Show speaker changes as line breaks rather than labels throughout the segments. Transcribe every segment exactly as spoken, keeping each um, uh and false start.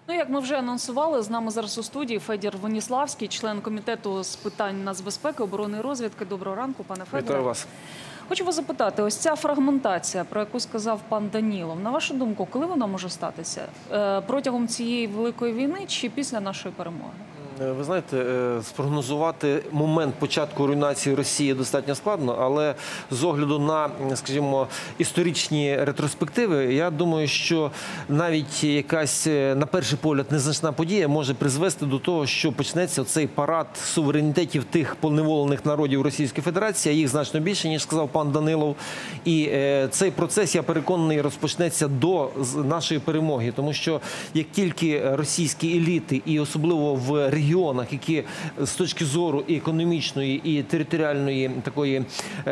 Ну, як ми вже анонсували, з нами зараз у студії Федір Веніславський, член комітету з питань нацбезпеки, оборони і розвідки. Доброго ранку, пане Федоре.
Вітаю вас.
Хочу вас запитати, ось ця фрагментація, про яку сказав пан Данілов, на вашу думку, коли вона може статися? Протягом цієї великої війни чи після нашої перемоги?
Ви знаєте, спрогнозувати момент початку руйнації Росії достатньо складно, але з огляду на, скажімо, історичні ретроспективи, я думаю, що навіть якась, на перший погляд, незначна подія може призвести до того, що почнеться цей парад суверенітетів тих поневолених народів Російської Федерації, а їх значно більше, ніж сказав пан Данилов. І цей процес, я переконаний, розпочнеться до нашої перемоги, тому що як тільки російські еліти, і особливо в регіонах, регіонах, які з точки зору і економічної, і територіальної такої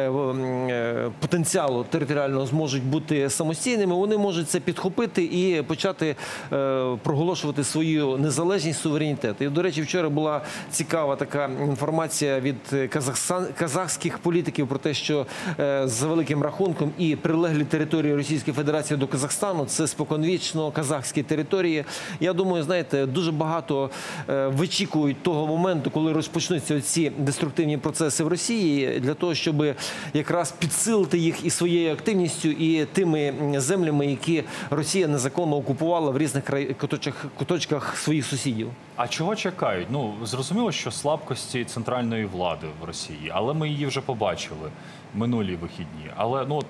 е, потенціалу територіального зможуть бути самостійними, вони можуть це підхопити і почати е, проголошувати свою незалежність, суверенітет. І, до речі, вчора була цікава така інформація від казахстан, казахських політиків про те, що е, за великим рахунком і прилеглі території Російської Федерації до Казахстану – це споконвічно казахські території. Я думаю, знаєте, дуже багато е, вичікують того моменту, коли розпочнуться ці деструктивні процеси в Росії, для того, щоб якраз підсилити їх і своєю активністю, і тими землями, які Росія незаконно окупувала в різних куточках, куточках своїх сусідів.
А чого чекають? Ну, зрозуміло, що слабкості центральної влади в Росії, але ми її вже побачили минулі вихідні. Але, ну, от,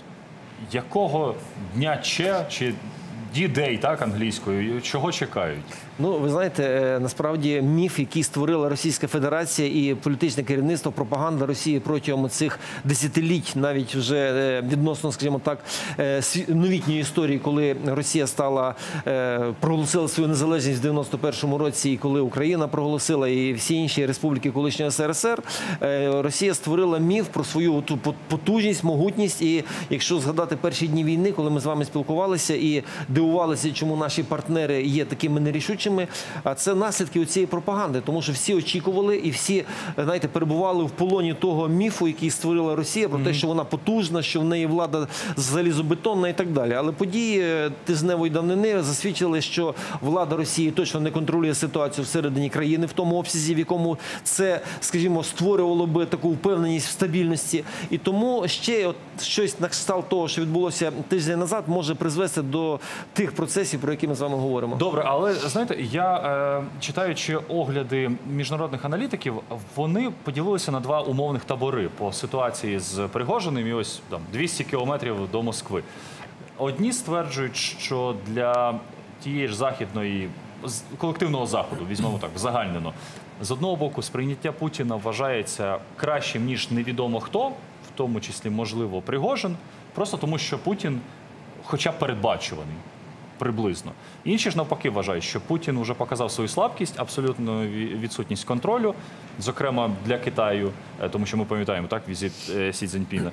якого дня Че, чи ді-дей, так, англійською, чого чекають?
Ну, ви знаєте, насправді міф, який створила Російська Федерація і політичне керівництво, пропаганда Росії протягом цих десятиліть, навіть вже відносно, скажімо так, новітньої історії, коли Росія стала, проголосила свою незалежність в дев'яносто першому році, і коли Україна проголосила, і всі інші республіки колишнього ес ер ес ер, Росія створила міф про свою ту потужність, могутність. І якщо згадати перші дні війни, коли ми з вами спілкувалися і дивувалися, чому наші партнери є такими нерішучими, а це наслідки цієї пропаганди, тому що всі очікували і всі, знаєте, перебували в полоні того міфу, який створила Росія, про те, що вона потужна, що в неї влада залізобетонна і так далі. Але події тижневої давнини засвідчили, що влада Росії точно не контролює ситуацію всередині країни в тому обсязі, в якому це, скажімо, створювало би таку впевненість в стабільності. І тому ще от щось на кшталт того, що відбулося тиждень назад, може призвести до тих процесів, про які ми з вами говоримо.
Добре, але, знаєте, я, е, читаючи огляди міжнародних аналітиків, вони поділилися на два умовних табори по ситуації з Пригожиним і ось там двісті кілометрів до Москви. Одні стверджують, що для тієї ж західної, колективного Заходу, візьмемо так, загальнено, з одного боку сприйняття Путіна вважається кращим, ніж невідомо хто, в тому числі, можливо, Пригожин, просто тому, що Путін хоча б передбачуваний. Приблизно. Інші ж навпаки вважають, що Путін вже показав свою слабкість, абсолютну відсутність контролю, зокрема для Китаю, тому що ми пам'ятаємо, так, візит Сі Цзіньпіна.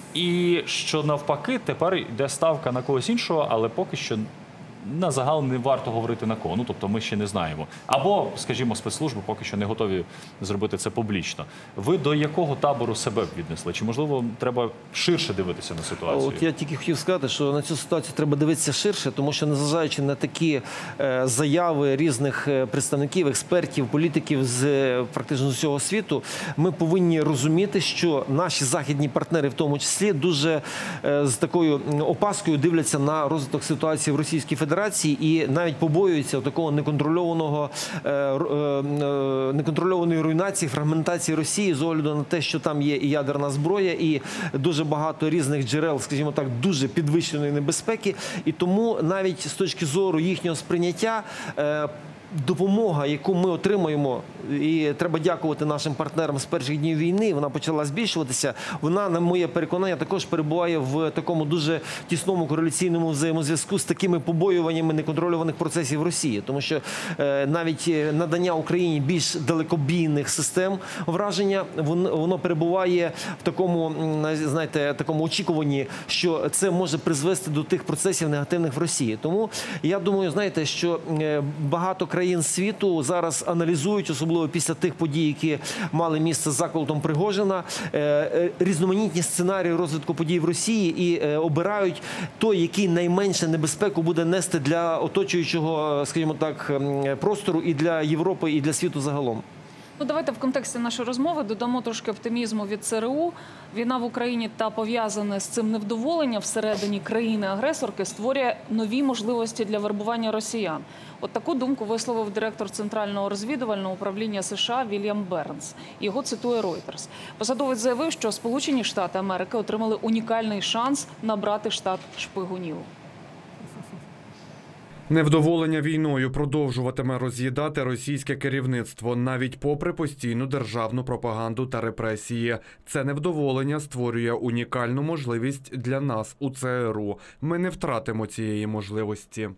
І що навпаки тепер йде ставка на когось іншого, але поки що на загал не варто говорити на кого. Ну, тобто ми ще не знаємо. Або, скажімо, спецслужби поки що не готові зробити це публічно. Ви до якого табору себе б віднесли? Чи, можливо, треба ширше дивитися на ситуацію?
От я тільки хотів сказати, що на цю ситуацію треба дивитися ширше, тому що, незважаючи на такі е, заяви різних представників, експертів, політиків з е, практично з усього світу, ми повинні розуміти, що наші західні партнери, в тому числі, дуже е, з такою опаскою дивляться на розвиток ситуації в Російській Федерації і навіть побоюються такого неконтрольованого, е, е, неконтрольованої руйнації, фрагментації Росії з огляду на те, що там є і ядерна зброя, і дуже багато різних джерел, скажімо так, дуже підвищеної небезпеки. І тому навіть з точки зору їхнього сприйняття е, допомога, яку ми отримуємо, і треба дякувати нашим партнерам з перших днів війни, вона почала збільшуватися, вона, на моє переконання, також перебуває в такому дуже тісному кореляційному взаємозв'язку з такими побоюваннями неконтрольованих процесів в Росії. Тому що е, навіть надання Україні більш далекобійних систем враження, воно, воно перебуває в такому, знаєте, такому очікуванні, що це може призвести до тих процесів негативних в Росії. Тому я думаю, знаєте, що багато країн країн світу зараз аналізують, особливо після тих подій, які мали місце з заколотом Пригожина, різноманітні сценарії розвитку подій в Росії і обирають той, який найменше небезпеку буде нести для оточуючого, скажімо так, простору і для Європи, і для світу загалом.
Ну, давайте в контексті нашої розмови додамо трошки оптимізму від ЦРУ. Війна в Україні та пов'язане з цим невдоволення всередині країни-агресорки створює нові можливості для вербування росіян. От таку думку висловив директор Центрального розвідувального управління США Вільям Бернс. Його цитує Reuters. Посадовець заявив, що Сполучені Штати Америки отримали унікальний шанс набрати штат шпигунів.
Невдоволення війною продовжуватиме роз'їдати російське керівництво, навіть попри постійну державну пропаганду та репресії. Це невдоволення створює унікальну можливість для нас у ЦРУ. Ми не втратимо цієї можливості.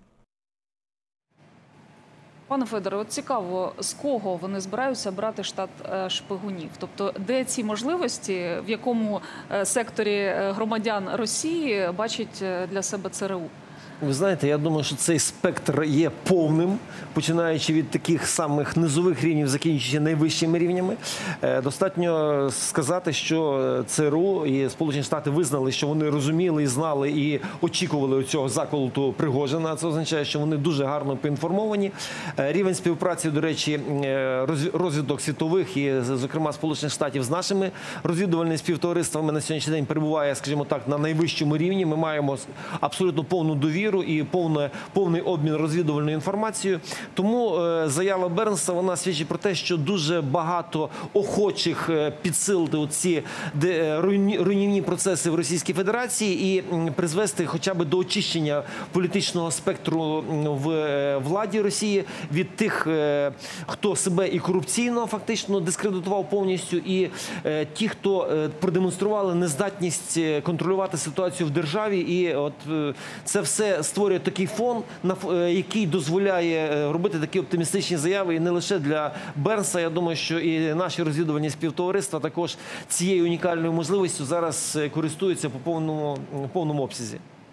Пане Федоре, от цікаво, з кого вони збираються брати штат шпигунів? Тобто, де ці можливості, в якому секторі громадян Росії бачить для себе ЦРУ?
Ви знаєте, я думаю, що цей спектр є повним, починаючи від таких самих низових рівнів, закінчуючи найвищими рівнями. Достатньо сказати, що ЦРУ і Сполучені Штати визнали, що вони розуміли і знали і очікували цього заколоту Пригожина. Це означає, що вони дуже гарно поінформовані. Рівень співпраці, до речі, розвідок світових і, зокрема, Сполучених Штатів з нашими розвідувальними співтовариствами на сьогоднішній день перебуває, скажімо так, на найвищому рівні. Ми маємо абсолютно повну довіру і повне, повний обмін розвідувальною інформацією. Тому е, заява Бернса, вона свідчить про те, що дуже багато охочих е, підсилити оці де, руйні, руйнівні процеси в Російській Федерації і м, призвести хоча б до очищення політичного спектру в е, владі Росії від тих, е, хто себе і корупційно фактично дискредитував повністю, і е, ті, хто е, продемонстрували нездатність контролювати ситуацію в державі. І от е, це все створює такий фон, який дозволяє робити такі оптимістичні заяви. І не лише для Бернса. Я думаю, що і наші розвідувальні співтовариства також цією унікальною можливістю зараз користуються по повному, повному обсязі.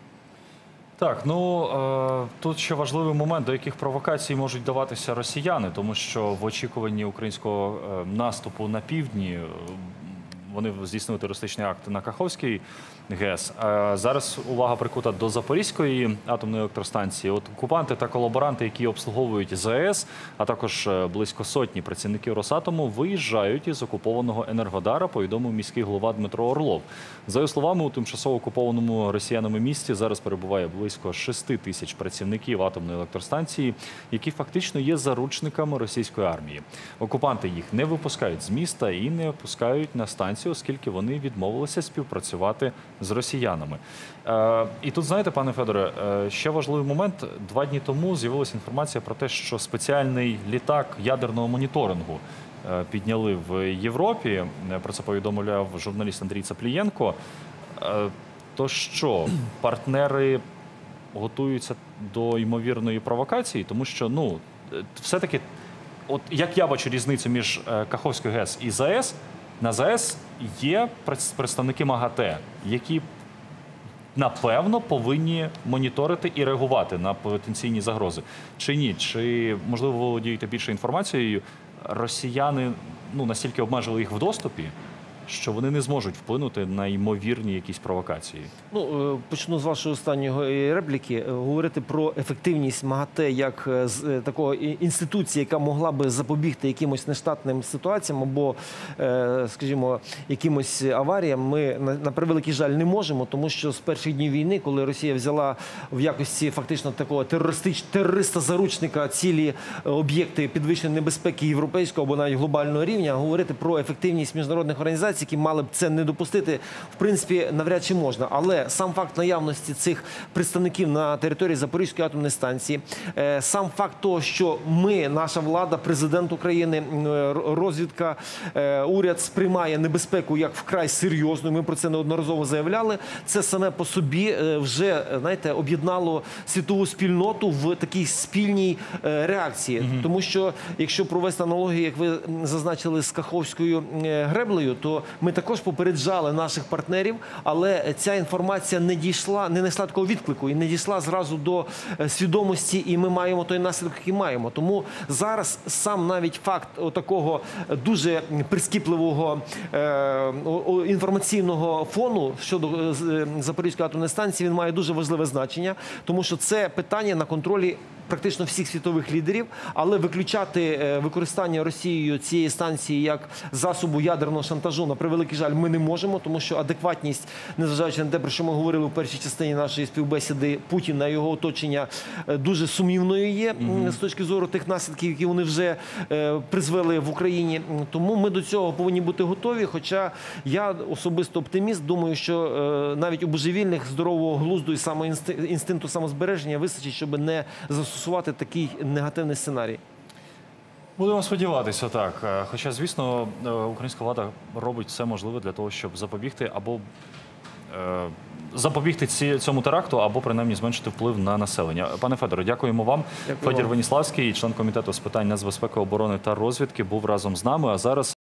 Так, ну е, тут ще важливий момент, до яких провокацій можуть даватися росіяни, тому що в очікуванні українського е, наступу на півдні вони здійснили терористичний акт на Каховській ГЕС. Зараз увага прикута до Запорізької атомної електростанції. От окупанти та колаборанти, які обслуговують ЗАЕС, а також близько сотні працівників Росатому, виїжджають із окупованого Енергодара, повідомив міський голова Дмитро Орлов. За його словами, у тимчасово окупованому росіянами місті зараз перебуває близько шести тисяч працівників атомної електростанції, які фактично є заручниками російської армії. Окупанти їх не випускають з міста і не пускають на станцію, оскільки вони відмовилися співпрацювати з росіянами. Е, і тут, знаєте, пане Федоре, е, ще важливий момент. Два дні тому з'явилася інформація про те, що спеціальний літак ядерного моніторингу е, підняли в Європі. Про це повідомляв журналіст Андрій Цаплієнко. Е, то що, партнери готуються до ймовірної провокації? Тому що, ну, все-таки, от як я бачу різницю між Каховською ГЕС і ЗАЕС, на ЗАЕС є представники МАГАТЕ, які, напевно, повинні моніторити і реагувати на потенційні загрози. Чи ні? Чи, можливо, ви володієте більше інформацією? Росіяни, ну, настільки обмежили їх в доступі, що вони не зможуть вплинути на ймовірні якісь провокації.
Ну, почну з вашої останньої репліки. Говорити про ефективність МАГАТЕ як з такої інституції, яка могла би запобігти якимось нештатним ситуаціям або, скажімо, якимось аваріям, ми, на превеликий жаль, не можемо, тому що з перших днів війни, коли Росія взяла в якості фактично такого терориста-заручника цілі об'єкти підвищеної небезпеки європейського або навіть глобального рівня, говорити про ефективність міжнародних організацій, які мали б це не допустити, в принципі, навряд чи можна. Але сам факт наявності цих представників на території Запорізької атомної станції, сам факт того, що ми, наша влада, президент України, розвідка, уряд сприймає небезпеку як вкрай серйозну, ми про це неодноразово заявляли, це саме по собі вже, знаєте, об'єднало світову спільноту в такій спільній реакції. Mm-hmm. Тому що, якщо провести аналогію, як ви зазначили, з Каховською греблею, то ми також попереджали наших партнерів, але ця інформація не дійшла, не несла такого відклику і не дійшла зразу до е, свідомості, і ми маємо той наслідок, який маємо. Тому зараз сам навіть факт такого дуже прискіпливого е, інформаційного фону щодо е, Запорізької атомної станції, він має дуже важливе значення, тому що це питання на контролі практично всіх світових лідерів, але виключати е, використання Росією цієї станції як засобу ядерного шантажу, на превеликий жаль, ми не можемо, тому що адекватність, незважаючи на те, про що ми говорили у першій частині нашої співбесіди, Путіна і його оточення е, дуже сумнівною є mm-hmm. з точки зору тих наслідків, які вони вже е, призвели в Україні. Тому ми до цього повинні бути готові, хоча я особисто оптиміст, думаю, що е, навіть у божевільних здорового глузду і інстинкту самозбереження вистачить, щоб не застосувати такий негативний сценарій.
Будемо сподіватися, так. Хоча, звісно, українська влада робить все можливе для того, щоб запобігти або е, запобігти ці, цьому теракту, або принаймні зменшити вплив на населення. Пане Федоре, дякуємо вам.
Дякую
Федір
вам.
Веніславський, член комітету з питань нацбезпеки, оборони та розвідки, був разом з нами. А зараз